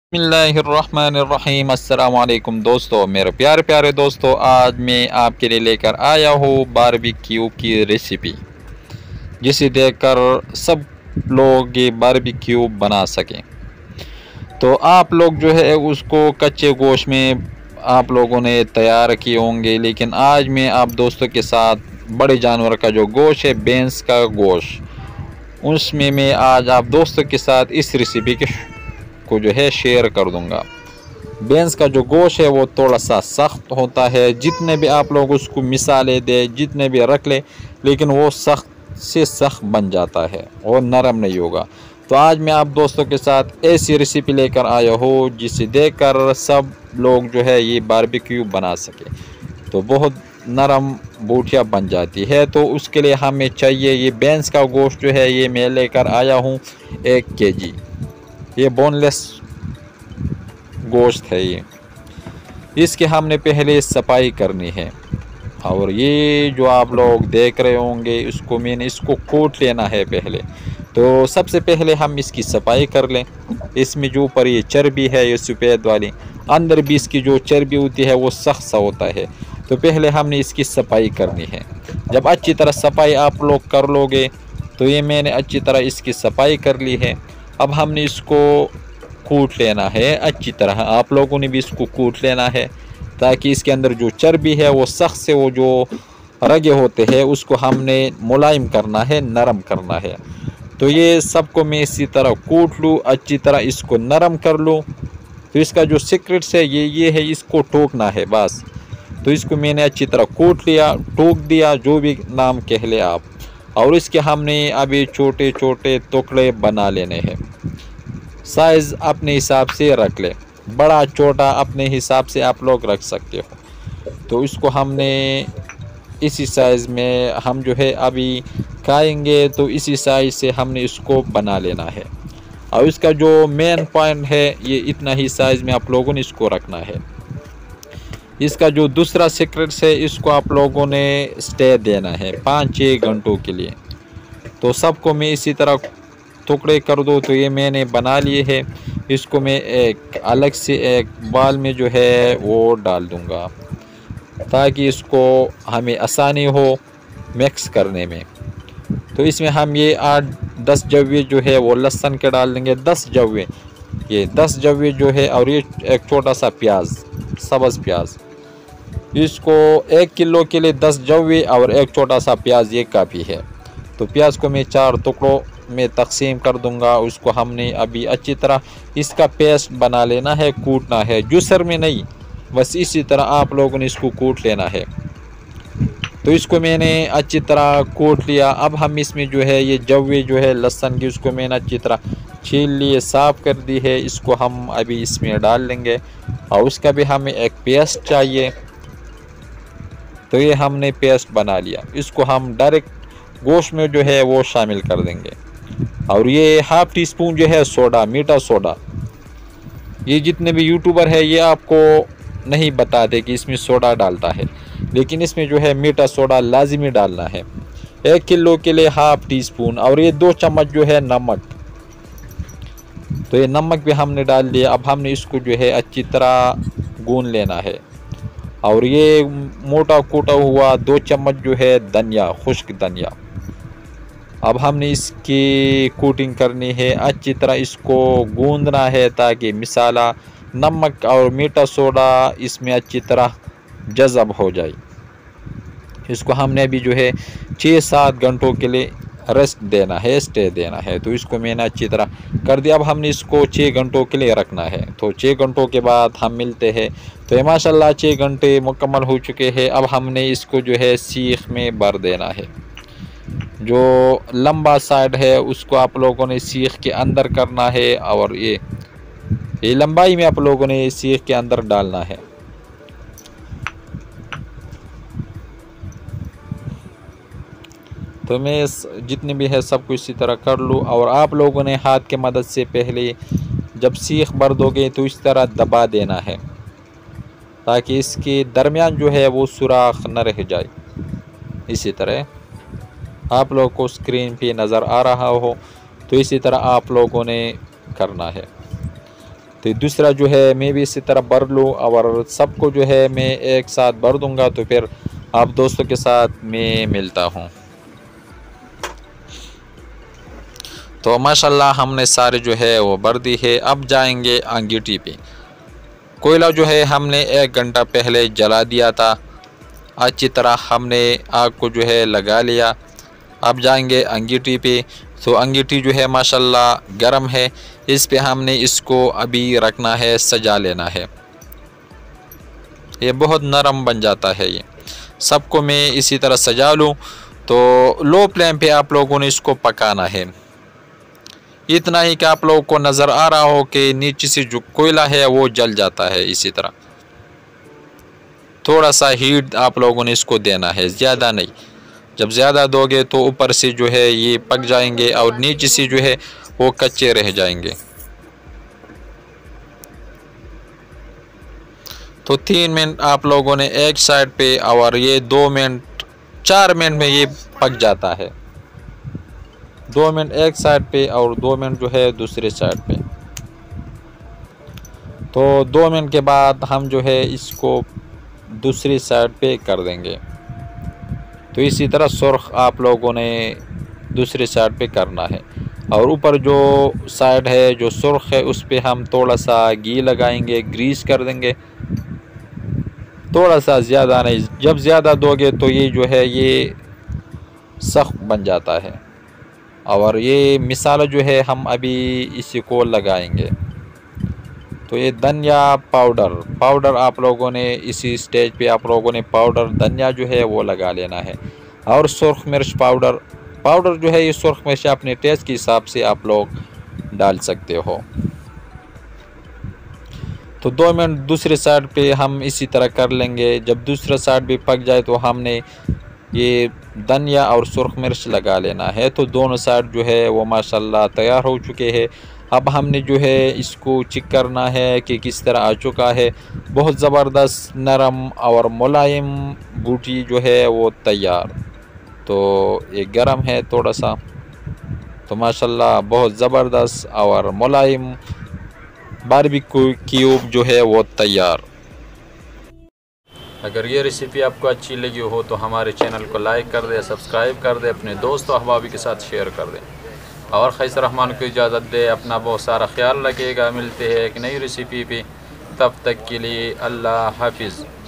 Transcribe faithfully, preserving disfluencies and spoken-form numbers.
बिस्मिल्लाहिर्रहमानिर्रहीम। अस्सलाम वालेकुम दोस्तों, मेरे प्यारे प्यारे दोस्तों, आज मैं आपके लिए लेकर आया हूँ बारबेक्यू की रेसिपी, जिसे देखकर सब लोग ये बारबेक्यू बना सकें। तो आप लोग जो है उसको कच्चे गोश्त में आप लोगों ने तैयार किए होंगे, लेकिन आज मैं आप दोस्तों के साथ बड़े जानवर का जो गोश्त है, भैंस का गोश्त, उसमें मैं आज आप दोस्तों के साथ इस रेसिपी के को जो है शेयर कर दूंगा। भैंस का जो गोश्त है वो थोड़ा सा सख्त होता है, जितने भी आप लोग उसको मिसाले दे, जितने भी रख ले, लेकिन वो सख्त से सख्त बन जाता है और नरम नहीं होगा। तो आज मैं आप दोस्तों के साथ ऐसी रेसिपी लेकर आया हूँ जिसे देखकर सब लोग जो है ये बारबेक्यू बना सके। तो बहुत नरम बोटियाँ बन जाती है। तो उसके लिए हमें चाहिए ये भैंस का गोश्त जो है, ये मैं लेकर आया हूँ एक के जी। ये बोनलेस गोश्त है। ये इसके हमने पहले सफाई करनी है, और ये जो आप लोग देख रहे होंगे इसको मैंने इसको कोट लेना है पहले। तो सबसे पहले हम इसकी सफाई कर लें। इसमें जो ऊपर ये चर्बी है, ये सफ़ेद वाली, अंदर भी इसकी जो चर्बी होती है वो सख्त सा होता है। तो पहले हमने इसकी सफाई करनी है। जब अच्छी तरह सफाई आप लोग कर लोगे, तो ये मैंने अच्छी तरह इसकी सफाई कर ली है। अब हमने इसको कूट लेना है अच्छी तरह। आप लोगों ने भी इसको कूट लेना है, ताकि इसके अंदर जो चर्बी है वो सख्त से, वो जो रगे होते हैं उसको हमने मुलायम करना है, नरम करना है। तो ये सबको मैं इसी तरह कूट लूँ, अच्छी तरह इसको नरम कर लूँ। तो इसका जो सीक्रेट्स है ये ये है, इसको टोकना है बस। तो इसको मैंने अच्छी तरह कूट लिया, टोक दिया, जो भी नाम कह ले आप। और इसके हमने अभी छोटे छोटे टुकड़े बना लेने हैं। साइज़ अपने हिसाब से रख ले, बड़ा छोटा अपने हिसाब से आप लोग रख सकते हो। तो इसको हमने इसी साइज़ में हम जो है अभी खाएंगे, तो इसी साइज़ से हमने इसको बना लेना है। और इसका जो मेन पॉइंट है, ये इतना ही साइज़ में आप लोगों ने इसको रखना है। इसका जो दूसरा सीक्रेट्स है, इसको आप लोगों ने स्टे देना है पाँच छः घंटों के लिए। तो सबको मैं इसी तरह टुकड़े कर दो। तो ये मैंने बना लिए है। इसको मैं एक अलग से एक बाल में जो है वो डाल दूंगा, ताकि इसको हमें आसानी हो मिक्स करने में। तो इसमें हम ये आठ दस जवे जो है वो लहसुन के डाल देंगे, दस जवे, ये दस जवे जो है, और ये एक छोटा सा प्याज, सब्ज़ प्याज। इसको एक किलो के लिए दस जवे और एक छोटा सा प्याज ये काफ़ी है। तो प्याज को मैं चार टुकड़ों में तकसीम कर दूंगा। उसको हमने अभी अच्छी तरह इसका पेस्ट बना लेना है, कूटना है, जूसर में नहीं, बस इसी तरह आप लोगों ने इसको कूट लेना है। तो इसको मैंने अच्छी तरह कूट लिया। अब हम इसमें जो है ये जवे जो है लहसुन की, उसको मैंने अच्छी तरह छील लिए, साफ़ कर दी है। इसको हम अभी इसमें डाल लेंगे, और उसका भी हमें एक पेस्ट चाहिए। तो ये हमने पेस्ट बना लिया। इसको हम डायरेक्ट गोश्त में जो है वो शामिल कर देंगे। और ये हाफ़ टी स्पून जो है सोडा, मीठा सोडा, ये जितने भी यूट्यूबर है ये आपको नहीं बताते कि इसमें सोडा डालता है, लेकिन इसमें जो है मीठा सोडा लाजिमी डालना है। एक किलो के लिए हाफ़ टी स्पून। और ये दो चम्मच जो है नमक, तो ये नमक भी हमने डाल दिया। अब हमने इसको जो है अच्छी तरह गूंद लेना है। और ये मोटा कूटा हुआ दो चम्मच जो है धनिया, खुश्क धनिया। अब हमने इसकी कोटिंग करनी है, अच्छी तरह इसको गूंदना है, ताकि मिसाला नमक और मीठा सोडा इसमें अच्छी तरह जज़ब हो जाए। इसको हमने अभी जो है छः सात घंटों के लिए रेस्ट देना है, स्टे देना है। तो इसको मैंने अच्छी तरह कर दिया। अब हमने इसको छः घंटों के लिए रखना है। तो छः घंटों के बाद हम मिलते हैं। तो ये माशाल्लाह छः घंटे मुकम्मल हो चुके हैं। अब हमने इसको जो है सीख में भर देना है। जो लंबा साइड है उसको आप लोगों ने सीख के अंदर करना है, और ये ये लंबाई में आप लोगों ने सीख के अंदर डालना है। तो मैं जितने भी है सबको इसी तरह कर लूँ। और आप लोगों ने हाथ के मदद से पहले जब सीख भर दोगे तो इस तरह दबा देना है, ताकि इसके दरमियान जो है वो सुराख न रह जाए। इसी तरह आप लोगों को स्क्रीन पे नज़र आ रहा हो, तो इसी तरह आप लोगों ने करना है। तो दूसरा जो है मैं भी इसी तरह भर लूँ और सबको जो है मैं एक साथ भर दूँगा, तो फिर आप दोस्तों के साथ मैं मिलता हूँ। तो माशाल्लाह हमने सारे जो है वो भर दी है। अब जाएंगे अंगीठी पे। कोयला जो है हमने एक घंटा पहले जला दिया था, अच्छी तरह हमने आग को जो है लगा लिया। अब जाएंगे अंगीठी पे। तो अंगीठी जो है माशाल्लाह गर्म है, इस पे हमने इसको अभी रखना है, सजा लेना है। ये बहुत नरम बन जाता है। ये सबको मैं इसी तरह सजा लूँ। तो लो फ्लेम पे आप लोगों ने इसको पकाना है। इतना ही कि आप लोगों को नज़र आ रहा हो कि नीचे से जो कोयला है वो जल जाता है। इसी तरह थोड़ा सा हीट आप लोगों ने इसको देना है, ज़्यादा नहीं। जब ज़्यादा दोगे तो ऊपर से जो है ये पक जाएंगे और नीचे से जो है वो कच्चे रह जाएंगे। तो तीन मिनट आप लोगों ने एक साइड पे और ये दो मिनट चार मिनट में ये पक जाता है। दो मिनट एक साइड पे और दो मिनट जो है दूसरे साइड पे। तो दो मिनट के बाद हम जो है इसको दूसरी साइड पे कर देंगे। तो इसी तरह सुर्ख आप लोगों ने दूसरी साइड पे करना है। और ऊपर जो साइड है जो सुर्ख है उस पे हम थोड़ा सा घी लगाएंगे, ग्रीस कर देंगे, थोड़ा सा, ज़्यादा नहीं। जब ज़्यादा दोगे तो ये जो है ये सख्त बन जाता है। और ये मिसाला जो है हम अभी इसी को लगाएंगे। तो ये धनिया पाउडर पाउडर आप लोगों ने इसी स्टेज पे आप लोगों ने पाउडर धनिया जो है वो लगा लेना है। और सुर्ख मिर्च पाउडर पाउडर जो है ये सुर्ख मिर्च अपने टेस्ट के हिसाब से आप लोग डाल सकते हो। तो दो मिनट दूसरे साइड पे हम इसी तरह कर लेंगे। जब दूसरा साइड भी पक जाए तो हमने ये धनिया और सुर्ख मिर्च लगा लेना है। तो दोनों साइड जो है वो माशाल्लाह तैयार हो चुके हैं। अब हमने जो है इसको चेक करना है कि किस तरह आ चुका है। बहुत ज़बरदस्त नरम और मुलायम बूटी जो है वो तैयार। तो ये गरम है थोड़ा सा। तो माशाल्लाह बहुत ज़बरदस्त और मुलायम बारबेक्यू क्यूब जो है वो तैयार। अगर ये रेसिपी आपको अच्छी लगी हो तो हमारे चैनल को लाइक कर दें, सब्सक्राइब कर दें, अपने दोस्तों अहबाबी के साथ शेयर कर दें और खैसर रहमान को इजाज़त दे। अपना बहुत सारा ख्याल रखिएगा। मिलते हैं एक नई रेसिपी पे, तब तक के लिए अल्लाह हाफिज़।